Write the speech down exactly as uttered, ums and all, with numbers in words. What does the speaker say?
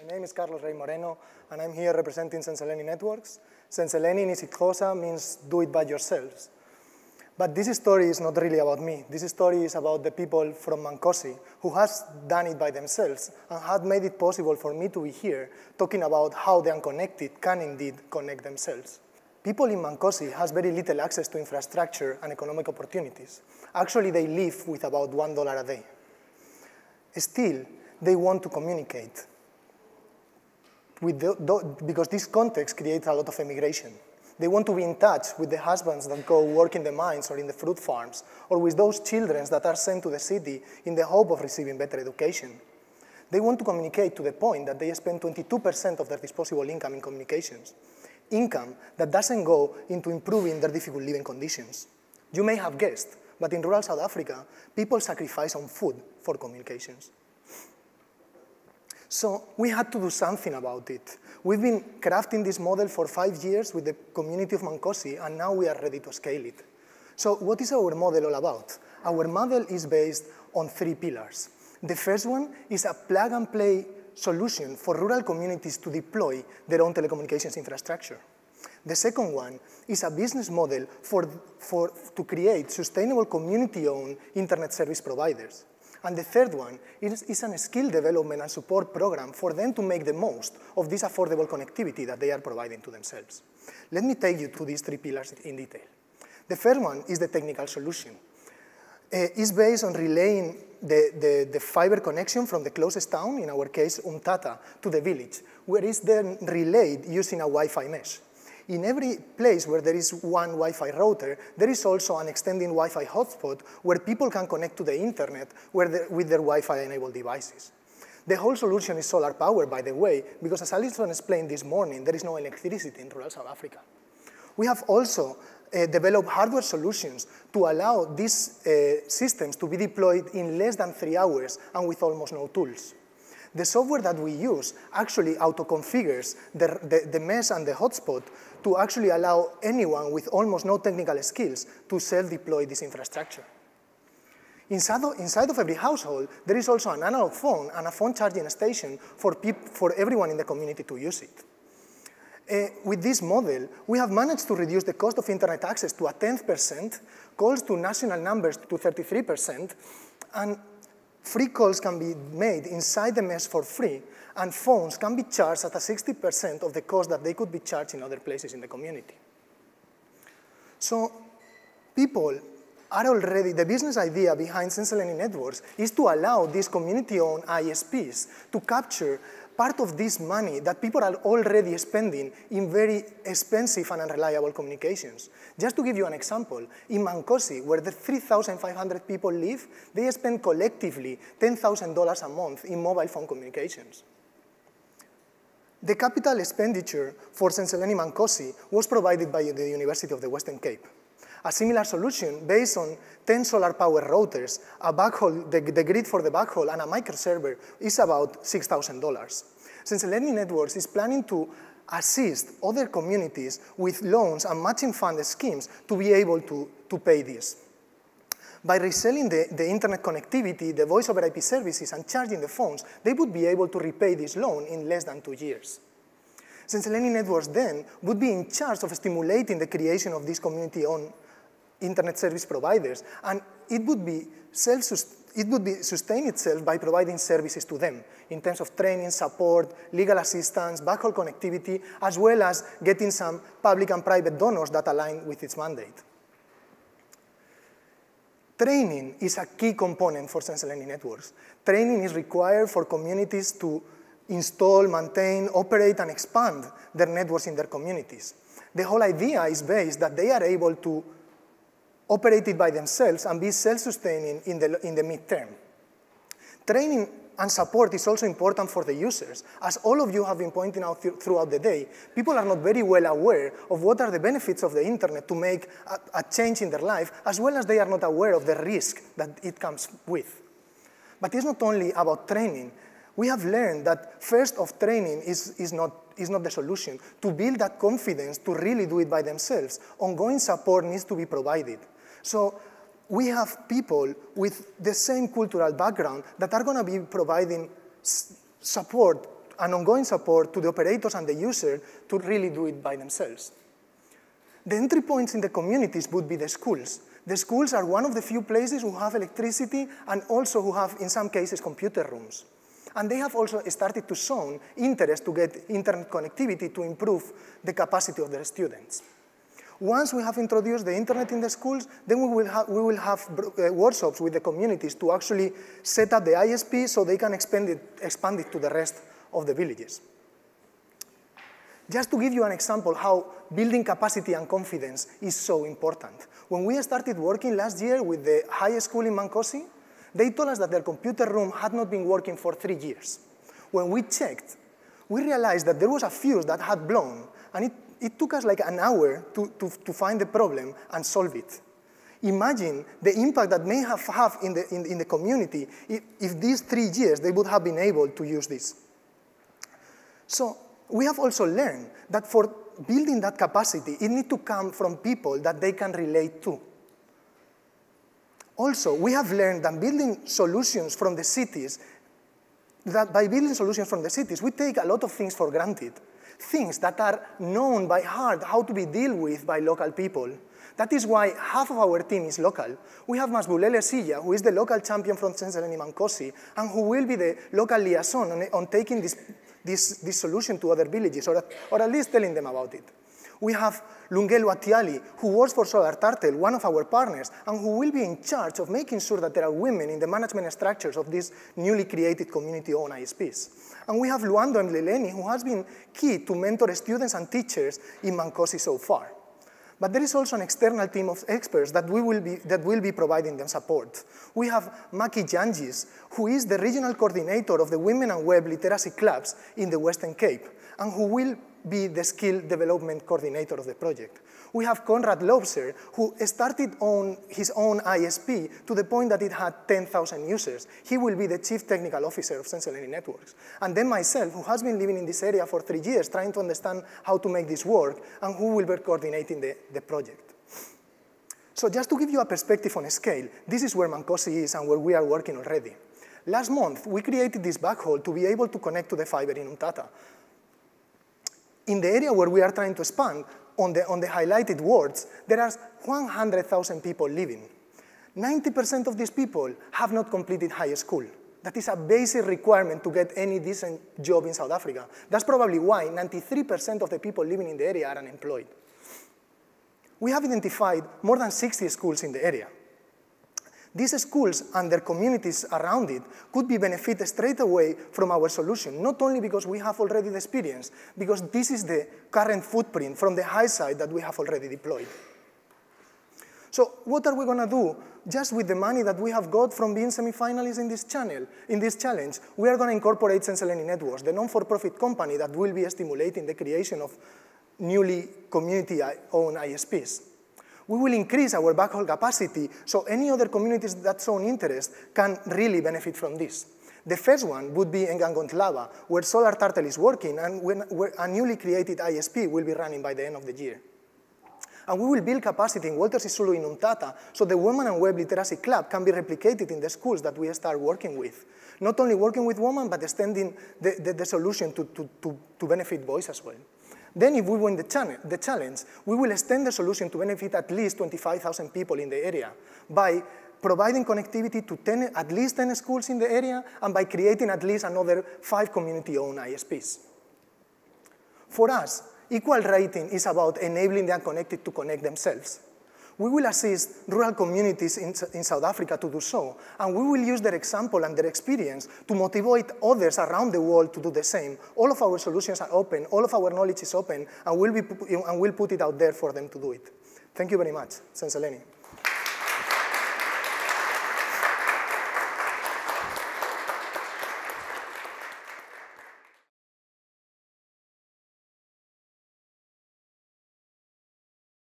My name is Carlos Rey Moreno, and I'm here representing Senseleni Networks. Senseleni in Xhosa means do it by yourselves. But this story is not really about me. This story is about the people from Mankosi who has done it by themselves and had made it possible for me to be here talking about how the unconnected can indeed connect themselves. People in Mankosi has very little access to infrastructure and economic opportunities. Actually, they live with about one dollar a day. Still, they want to communicate. With the, the, because this context creates a lot of emigration. They want to be in touch with the husbands that go work in the mines or in the fruit farms, or with those children that are sent to the city in the hope of receiving better education. They want to communicate to the point that they spend twenty-two percent of their disposable income in communications, income that doesn't go into improving their difficult living conditions. You may have guessed, but in rural South Africa, people sacrifice on food for communications. So we had to do something about it. We've been crafting this model for five years with the community of Mankosi, and now we are ready to scale it. So what is our model all about? Our model is based on three pillars. The first one is a plug-and-play solution for rural communities to deploy their own telecommunications infrastructure. The second one is a business model for, for, to create sustainable community-owned internet service providers. And the third one is, is a skill development and support program for them to make the most of this affordable connectivity that they are providing to themselves. Let me take you to these three pillars in detail. The first one is the technical solution. Uh, it's based on relaying the, the, the fiber connection from the closest town, in our case, Umtata, to the village, where it's then relayed using a Wi-Fi mesh. In every place where there is one Wi-Fi router, there is also an extending Wi-Fi hotspot where people can connect to the internet where the, with their Wi-Fi-enabled devices. The whole solution is solar powered, by the way, because as Alison explained this morning, there is no electricity in rural South Africa. We have also uh, developed hardware solutions to allow these uh, systems to be deployed in less than three hours and with almost no tools. The software that we use actually auto-configures the, the, the mesh and the hotspot to actually allow anyone with almost no technical skills to self-deploy this infrastructure. Inside of, inside of every household, there is also an analog phone and a phone charging station for, for everyone in the community to use it. Uh, with this model, we have managed to reduce the cost of internet access to a ten percent, calls to national numbers to thirty-three percent, and free calls can be made inside the mesh for free, and phones can be charged at a sixty percent of the cost that they could be charged in other places in the community. So people are already, the business idea behind Senseleni Networks is to allow these community-owned I S Ps to capture part of this money that people are already spending in very expensive and unreliable communications. Just to give you an example, in Mankosi, where the three thousand five hundred people live, they spend collectively ten thousand dollars a month in mobile phone communications. The capital expenditure for Senseleni Mankosi was provided by the University of the Western Cape. A similar solution based on ten solar power routers, a backhaul, the, the grid for the backhaul, and a microserver is about six thousand dollars. Senseleni Networks is planning to assist other communities with loans and matching fund schemes to be able to, to pay this. By reselling the, the internet connectivity, the voice over I P services, and charging the phones, they would be able to repay this loan in less than two years. Senseleni Networks then would be in charge of stimulating the creation of these community-owned internet service providers, and it would be self it would be sustain itself by providing services to them in terms of training, support, legal assistance, backhaul connectivity, as well as getting some public and private donors that align with its mandate. Training is a key component for Senseleni Networks. Training is required for communities to install, maintain, operate, and expand their networks in their communities. The whole idea is based that they are able to operate it by themselves and be self-sustaining in the, in the midterm. Training and support is also important for the users. As all of you have been pointing out th throughout the day, people are not very well aware of what are the benefits of the internet to make a, a change in their life, as well as they are not aware of the risk that it comes with. But it's not only about training. We have learned that first of training is, is, not, is not the solution. To build that confidence to really do it by themselves, ongoing support needs to be provided. So we have people with the same cultural background that are going to be providing support and ongoing support to the operators and the user to really do it by themselves. The entry points in the communities would be the schools. The schools are one of the few places who have electricity and also who have, in some cases, computer rooms. And they have also started to show interest to get internet connectivity to improve the capacity of their students. Once we have introduced the internet in the schools, then we will, ha we will have uh, workshops with the communities to actually set up the I S P so they can expand it, expand it to the rest of the villages. Just to give you an example how building capacity and confidence is so important. When we started working last year with the high school in Mankosi, they told us that their computer room had not been working for three years. When we checked, we realized that there was a fuse that had blown, and it, it took us like an hour to, to, to find the problem and solve it. Imagine the impact that may have had in the, in, in the community if, if these three years they would have been able to use this. So we have also learned that for building that capacity, it needs to come from people that they can relate to. Also, we have learned that building solutions from the cities, that by building solutions from the cities, we take a lot of things for granted. Things that are known by heart how to be dealt with by local people. That is why half of our team is local. We have Masbulele Silla, who is the local champion from Senseleni Mankosi, and who will be the local liaison on, on taking this, this, this solution to other villages, or, or at least telling them about it. We have Lungelo Atiali, who works for Solar Turtle, one of our partners, and who will be in charge of making sure that there are women in the management structures of these newly created community-owned I S Ps. And we have Luando Mleleni, who has been key to mentor students and teachers in Mankosi so far. But there is also an external team of experts that, we will, be, that will be providing them support. We have Maki Janjis, who is the regional coordinator of the Women and Web Literacy Clubs in the Western Cape, and who will be the skill development coordinator of the project. We have Konrad Lobser, who started on his own I S P to the point that it had ten thousand users. He will be the chief technical officer of Senseleni Networks. And then myself, who has been living in this area for three years, trying to understand how to make this work, and who will be coordinating the, the project. So just to give you a perspective on scale, this is where Mankosi is and where we are working already. Last month, we created this backhaul to be able to connect to the fiber in Umtata. In the area where we are trying to expand, on the, on the highlighted wards, there are one hundred thousand people living. ninety percent of these people have not completed high school. That is a basic requirement to get any decent job in South Africa. That's probably why ninety-three percent of the people living in the area are unemployed. We have identified more than sixty schools in the area. These schools and their communities around it could be benefited straight away from our solution, not only because we have already the experience, because this is the current footprint from the high side that we have already deployed. So what are we going to do? Just with the money that we have got from being semi-finalists in this channel, in this challenge, we are going to incorporate Senseleni Networks, the non-for-profit company that will be stimulating the creation of newly community-owned I S Ps. We will increase our backhaul capacity so any other communities that show interest can really benefit from this. The first one would be in Ngangontlaba, where Solar Turtle is working, and when, where a newly created I S P will be running by the end of the year. And we will build capacity in Walter Sisulu in Umtata so the Women and Web Literacy Club can be replicated in the schools that we start working with. Not only working with women, but extending the, the, the solution to, to, to, to benefit boys as well. Then if we win the, channel, the challenge, we will extend the solution to benefit at least twenty-five thousand people in the area by providing connectivity to ten, at least ten schools in the area and by creating at least another five community-owned I S Ps. For us, equal rating is about enabling the unconnected to connect themselves. We will assist rural communities in, in South Africa to do so, and we will use their example and their experience to motivate others around the world to do the same. All of our solutions are open, all of our knowledge is open, and we'll, be, and we'll put it out there for them to do it. Thank you very much. Senseleni.